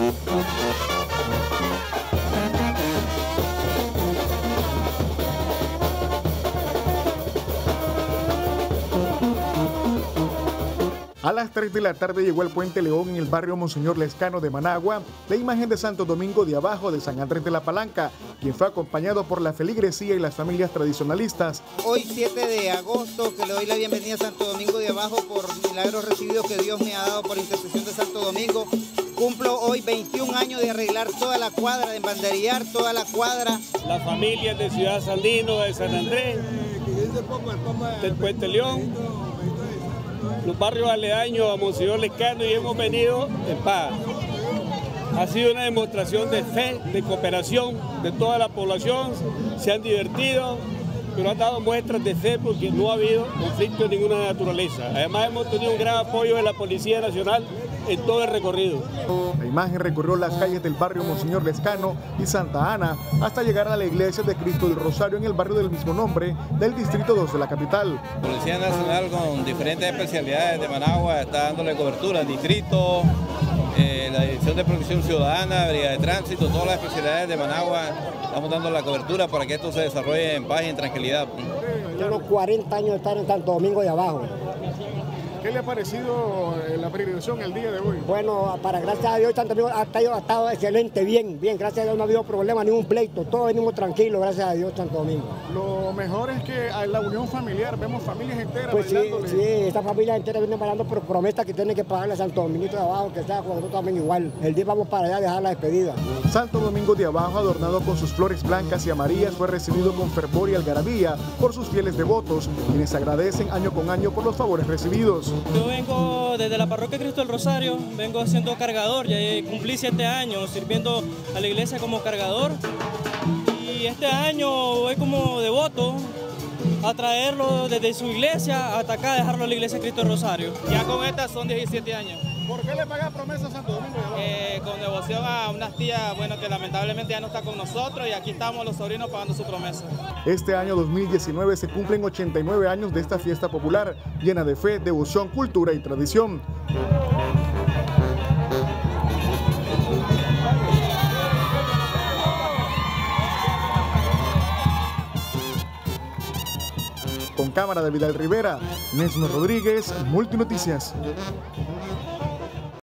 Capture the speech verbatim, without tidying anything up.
A las tres de la tarde llegó al Puente León en el barrio Monseñor Lescano de Managua la imagen de Santo Domingo de Abajo de San Andrés de la Palanca, quien fue acompañado por la feligresía y las familias tradicionalistas. Hoy siete de agosto, que le doy la bienvenida a Santo Domingo de Abajo por milagros recibidos que Dios me ha dado por intercesión de Santo Domingo. Cumplo hoy veintiún años de arreglar toda la cuadra, de embanderillar toda la cuadra. Las familias de Ciudad Sandino, de San Andrés, del Puente León, los barrios aledaños a Monseñor Lescano, y hemos venido en paz. Ha sido una demostración de fe, de cooperación de toda la población, se han divertido, pero han dado muestras de fe porque no ha habido conflicto de ninguna naturaleza. Además hemos tenido un gran apoyo de la Policía Nacional en todo el recorrido. La imagen recorrió las calles del barrio Monseñor Lescano y Santa Ana hasta llegar a la iglesia de Cristo del Rosario en el barrio del mismo nombre del distrito dos de la capital. La Policía Nacional con diferentes especialidades de Managua está dándole cobertura al distrito, eh, la Dirección de Protección Ciudadana, Brigada de Tránsito, todas las especialidades de Managua, estamos dando la cobertura para que esto se desarrolle en paz y en tranquilidad. Tengo cuarenta años de estar en Santo Domingo de Abajo. ¿Qué le ha parecido la peregrinación el día de hoy? Bueno, para gracias a Dios, Santo Domingo ha estado, ha estado excelente, bien, bien. Gracias a Dios no ha habido problema, ningún pleito. Todos venimos tranquilos, gracias a Dios, Santo Domingo. Lo mejor es que hay la unión familiar, vemos familias enteras pues bailándole. Sí, sí, esta familia entera viene bailando por promesas que tiene que pagarle a Santo Domingo de Abajo, que sea con nosotros también igual. El día vamos para allá a dejar la despedida. Santo Domingo de Abajo, adornado con sus flores blancas y amarillas, fue recibido con fervor y algarabía por sus fieles devotos, quienes agradecen año con año por los favores recibidos. Yo vengo desde la parroquia Cristo del Rosario, vengo siendo cargador, ya cumplí siete años sirviendo a la iglesia como cargador, y este año voy como devoto a traerlo desde su iglesia hasta acá, dejarlo a la iglesia Cristo del Rosario. Ya con esta son diecisiete años. ¿Por qué le paga promesa a Santo Domingo de Abajo? Eh, con devoción a unas tías, bueno, que lamentablemente ya no está con nosotros, y aquí estamos los sobrinos pagando su promesa. Este año dos mil diecinueve se cumplen ochenta y nueve años de esta fiesta popular, llena de fe, devoción, cultura y tradición. Con cámara de Vidal Rivera, Nesno Rodríguez, Multinoticias.